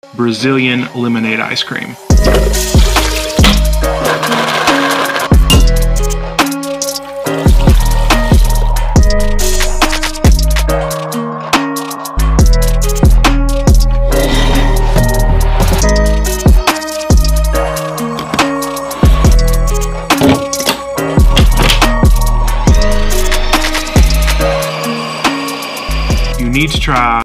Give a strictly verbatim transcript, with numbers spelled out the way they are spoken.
Brazilian lemonade ice cream. You need to try